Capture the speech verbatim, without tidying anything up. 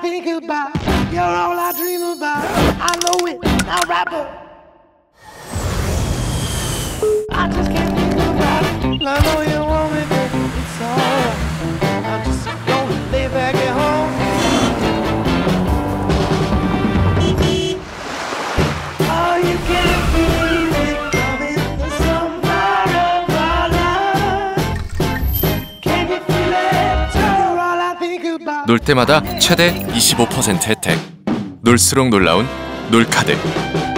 think about. You're all I dream about. I know it, now rapper. I just can't think about it. I know you want me, baby. It's alright. I'm just gonna lay back at home. Oh, you can't feel it coming. There's some part of our life. Can you feel it? You're all I think about. 놀 때마다 최대 이십오 퍼센트 혜택. 놀수록 놀라운 놀카드.